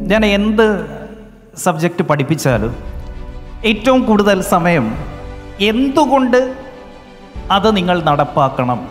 ഞാൻ എന്ത് സബ്ജക്റ്റ് പഠിപ്പിച്ചാലും ഏറ്റവും കൂടുതൽ സമയം എന്തുകൊണ്ട് അത് നിങ്ങൾ നടപ്പാക്കണം,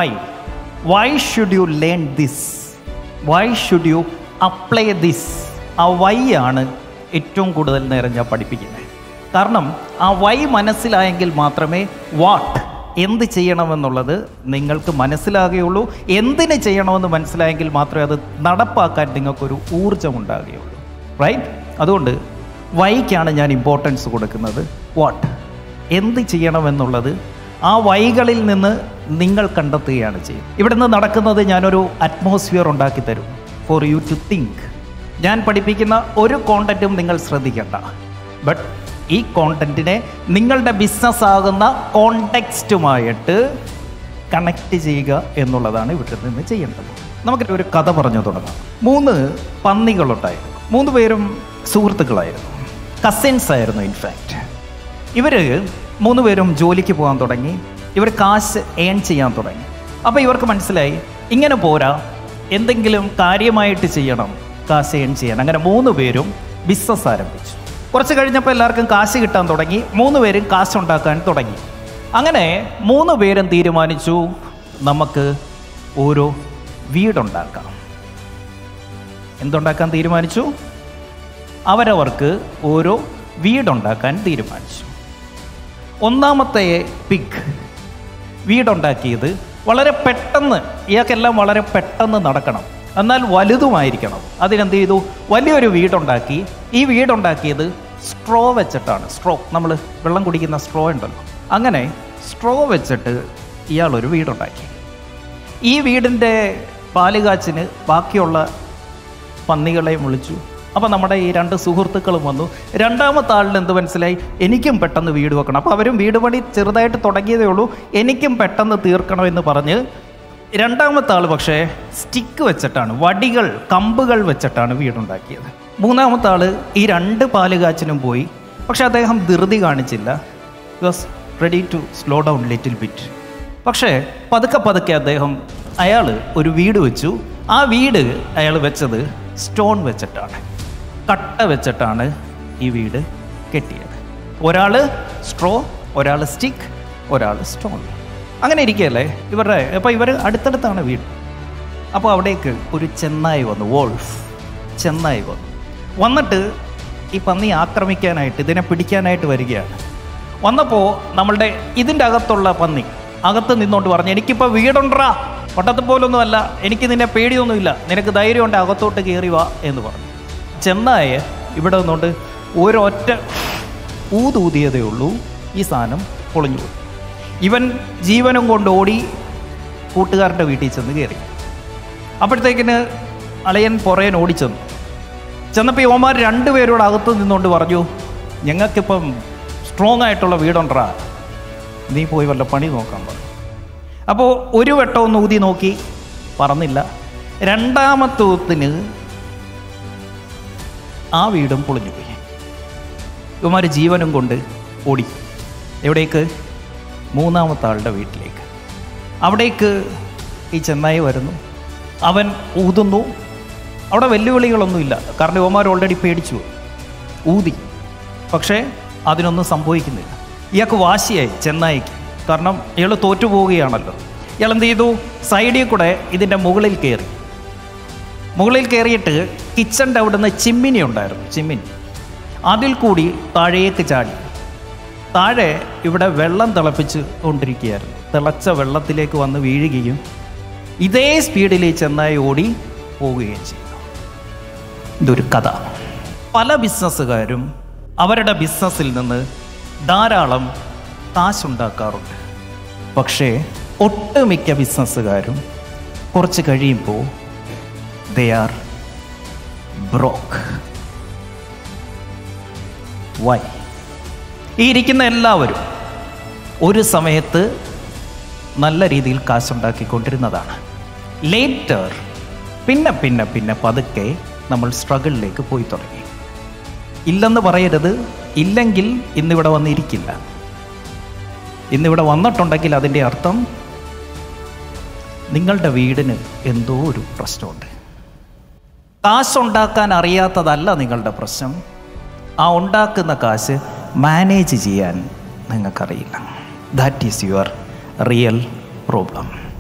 why should you learn this, why should you apply this, ആ വൈ ആണ് ഏറ്റവും കൂടുതൽ നേരം ഞാൻ പഠിപ്പിക്കുന്നത്. കാരണം ആ വൈ മനസ്സിലായെങ്കിൽ മാത്രമേ വാട്ട്, എന്ത് ചെയ്യണമെന്നുള്ളത് നിങ്ങൾക്ക് മനസ്സിലാകുകയുള്ളൂ. എന്തിന് ചെയ്യണമെന്ന് മനസ്സിലായെങ്കിൽ മാത്രമേ അത് നടപ്പാക്കാൻ നിങ്ങൾക്കൊരു ഊർജം ഉണ്ടാകുകയുള്ളൂ. റൈറ്റ്? അതുകൊണ്ട് വൈക്കാണ് ഞാൻ ഇമ്പോർട്ടൻസ് കൊടുക്കുന്നത്. വാട്ട്, എന്ത് ചെയ്യണമെന്നുള്ളത് ആ വൈകളിൽ നിന്ന് നിങ്ങൾ കണ്ടെത്തുകയാണ് ചെയ്യുന്നത്. ഇവിടെ നിന്ന് നടക്കുന്നത് ഞാനൊരു അറ്റ്മോസ്ഫിയർ ഉണ്ടാക്കി തരും ഫോർ യു ടു തിങ്ക്. ഞാൻ പഠിപ്പിക്കുന്ന ഒരു കോണ്ടന്റും നിങ്ങൾ ശ്രദ്ധിക്കണ്ട, ബട്ട് ഈ കോണ്ടന്റിനെ നിങ്ങളുടെ ബിസിനസ് ആകുന്ന കോണ്ടെക്സ്റ്റുമായിട്ട് കണക്ട് ചെയ്യുക എന്നുള്ളതാണ് ഇവിടെ നിന്ന് ചെയ്യേണ്ടത്. നമുക്ക് ഒരു കഥ പറഞ്ഞു തുടങ്ങാം. 3 പന്നികളുണ്ടായിരുന്നു. 3 പേരും സുഹൃത്തുക്കളായിരുന്നു, കസിൻസ് ആയിരുന്നു. ഇൻഫാക്റ്റ് ഇവർ 3 പേരും ജോലിക്ക് പോകാൻ തുടങ്ങി. ഇവർ കാശ് ഏൺ ചെയ്യാൻ തുടങ്ങി. അപ്പോൾ ഇവർക്ക് മനസ്സിലായി ഇങ്ങനെ പോരാ, എന്തെങ്കിലും കാര്യമായിട്ട് ചെയ്യണം കാശ് ഏൺ ചെയ്യാൻ. അങ്ങനെ 3 പേരും ബിസിനസ് ആരംഭിച്ചു. കുറച്ച് കഴിഞ്ഞപ്പോൾ എല്ലാവർക്കും കാശ് കിട്ടാൻ തുടങ്ങി. 3 പേരും കാശുണ്ടാക്കാൻ തുടങ്ങി. അങ്ങനെ 3 പേരും തീരുമാനിച്ചു, നമുക്ക് ഓരോ വീടുണ്ടാക്കാം. എന്തുണ്ടാക്കാൻ തീരുമാനിച്ചു? അവരവർക്ക് ഓരോ വീടുണ്ടാക്കാൻ തീരുമാനിച്ചു. ഒന്നാമത്തെ പിഗ് വീടുണ്ടാക്കിയത് വളരെ പെട്ടെന്ന്, ഇയാൾക്കെല്ലാം വളരെ പെട്ടെന്ന് നടക്കണം, എന്നാൽ വലുതുമായിരിക്കണം. അതിനെന്ത് ചെയ്തു? വലിയൊരു വീടുണ്ടാക്കി. ഈ വീടുണ്ടാക്കിയത് സ്ട്രോ വെച്ചിട്ടാണ്. സ്ട്രോ, നമ്മൾ വെള്ളം കുടിക്കുന്ന സ്ട്രോ ഉണ്ടല്ലോ, അങ്ങനെ സ്ട്രോ വെച്ചിട്ട് ഇയാളൊരു വീടുണ്ടാക്കി. ഈ വീടിൻ്റെ പാലുകാച്ചിന് ബാക്കിയുള്ള പന്നികളെയും വിളിച്ചു. അപ്പോൾ നമ്മുടെ ഈ 2 സുഹൃത്തുക്കളും വന്നു. രണ്ടാമത്തെ ആളിന് എന്ത് മനസ്സിലായി? എനിക്കും പെട്ടെന്ന് വീട് വെക്കണം. അപ്പോൾ അവരും വീട് പണി ചെറുതായിട്ട് തുടങ്ങിയതേ ഉള്ളൂ, എനിക്കും പെട്ടെന്ന് തീർക്കണമെന്ന് പറഞ്ഞ് രണ്ടാമത്തെ ആൾ പക്ഷേ സ്റ്റിക്ക് വെച്ചിട്ടാണ്, വടികൾ, കമ്പുകൾ വെച്ചിട്ടാണ് വീടുണ്ടാക്കിയത്. മൂന്നാമത്തെ ആൾ ഈ 2 പാലുകാച്ചിനും പോയി. പക്ഷെ അദ്ദേഹം ധൃതി കാണിച്ചില്ല. He was ready to slow down little bit. പക്ഷേ പതുക്കെ അയാൾ ഒരു വീട് വെച്ചു. ആ വീട് അയാൾ വെച്ചത് സ്റ്റോൺ വെച്ചിട്ടാണ്, കട്ട വെച്ചിട്ടാണ് ഈ വീട് കെട്ടിയത്. ഒരാൾ സ്ട്രോ, ഒരാൾ സ്റ്റിക്ക്, ഒരാൾ സ്റ്റോൺ. അങ്ങനെ ഇരിക്കുകയല്ലേ ഇവരുടെ. അപ്പോൾ ഇവർ അടുത്തടുത്താണ് വീട്. അപ്പോൾ അവിടേക്ക് ഒരു ചെന്നായി വന്നു, വോൾഫ് ചെന്നായി വന്നിട്ട് ഈ പന്നി ആക്രമിക്കാനായിട്ട്, ഇതിനെ പിടിക്കാനായിട്ട് വരികയാണ്. വന്നപ്പോൾ നമ്മളുടെ ഇതിൻ്റെ അകത്തുള്ള പന്നി അകത്ത് നിന്നുകൊണ്ട് പറഞ്ഞു, എനിക്കിപ്പോൾ വീടുണ്ടാ, ഒട്ടത്തെ പോലൊന്നുമല്ല, എനിക്ക് നിന്നെ പേടിയൊന്നുമില്ല, നിനക്ക് ധൈര്യമുണ്ട്, അകത്തോട്ട് കയറി വാ എന്ന് പറഞ്ഞു. ചെന്നായ ഇവിടെ നിന്നുകൊണ്ട് ഒരൊറ്റ ഊതൂതിയതേ ഉള്ളൂ, ഈ സാധനം പൊളിഞ്ഞു പോയി. ഇവൻ ജീവനും കൊണ്ട് ഓടി കൂട്ടുകാരൻ്റെ വീട്ടിൽ ചെന്ന് കയറി. അപ്പോഴത്തേക്കിന് അളയൻ പുറയൻ ഓടിച്ചെന്നു. ചെന്നപ്പോൾ യോമാർ 2 പേരോട് അകത്ത് നിന്നുകൊണ്ട് പറഞ്ഞു, ഞങ്ങൾക്കിപ്പം സ്ട്രോങ് ആയിട്ടുള്ള വീടുണ്ടാ, നീ പോയി വല്ല പണി നോക്കാൻ പറഞ്ഞു. അപ്പോൾ ഒരു വട്ടമൊന്ന് ഊതി നോക്കി, പറന്നില്ല. രണ്ടാമത്തെ ഊത്തിന് ആ വീടും പൊളിഞ്ഞുപോയി. ഇവന്മാർ ജീവനും കൊണ്ട് ഓടി. എവിടേക്ക്? മൂന്നാമത്തെ ആളുടെ വീട്ടിലേക്ക്. അവിടേക്ക് ഈ ചെന്നായി വരുന്നു. അവൻ ഊതുന്നു. അവിടെ വെല്ലുവിളികളൊന്നുമില്ല, കാരണം ഇവന്മാർ ഓൾറെഡി പേടിച്ചു ഊതി. പക്ഷേ അതിനൊന്നും സംഭവിക്കുന്നില്ല. ഇയാൾക്ക് വാശിയായി ചെന്നായിക്ക്, കാരണം ഇയാൾ തോറ്റുപോവുകയാണല്ലോ. ഇയാൾ എന്ത് ചെയ്തു? സൈഡിൽ കൂടെ ഇതിൻ്റെ മുകളിൽ കയറി. മുകളിൽ കയറിയിട്ട് കിച്ചൻ്റെ അവിടെ നിന്ന് ചിമ്മിനി ഉണ്ടായിരുന്നു, ചിമ്മിനി, അതിൽ കൂടി താഴേക്ക് ചാടി. താഴെ ഇവിടെ വെള്ളം തിളപ്പിച്ച് കൊണ്ടിരിക്കുകയായിരുന്നു. തിളച്ച വെള്ളത്തിലേക്ക് വന്ന് വീഴുകയും ഇതേ സ്പീഡിൽ ചെന്നായി ഓടി പോവുകയും ചെയ്തു. ഇതൊരു കഥ. പല ബിസിനസ്സുകാരും അവരുടെ ബിസിനസ്സിൽ നിന്ന് ധാരാളം കാശുണ്ടാക്കാറുണ്ട്. പക്ഷേ ഒട്ടുമിക്ക ബിസിനസ്സുകാരും കുറച്ച് കഴിയുമ്പോൾ ദേ ആർ ബ്രോക്ക്. വൈ? ഈ ഇരിക്കുന്ന എല്ലാവരും ഒരു സമയത്ത് നല്ല രീതിയിൽ കാശുണ്ടാക്കിക്കൊണ്ടിരുന്നതാണ്. ലേറ്റർ പിന്നെ പിന്നെ പിന്നെ പതുക്കെ നമ്മൾ സ്ട്രഗിളിലേക്ക് പോയി തുടങ്ങി. ഇല്ലെന്ന് പറയരുത്, ഇല്ലെങ്കിൽ ഇന്നിവിടെ വന്നിരിക്കില്ല. ഇന്നിവിടെ വന്നിട്ടുണ്ടെങ്കിൽ അതിൻ്റെ അർത്ഥം നിങ്ങളുടെ വീടിന് എന്തോ ഒരു പ്രശ്നമുണ്ട്. കാശുണ്ടാക്കാൻ അറിയാത്തതല്ല നിങ്ങളുടെ പ്രശ്നം, ആ ഉണ്ടാക്കുന്ന കാശ് മാനേജ് ചെയ്യാൻ നിങ്ങൾക്കറിയില്ല. That is your real problem.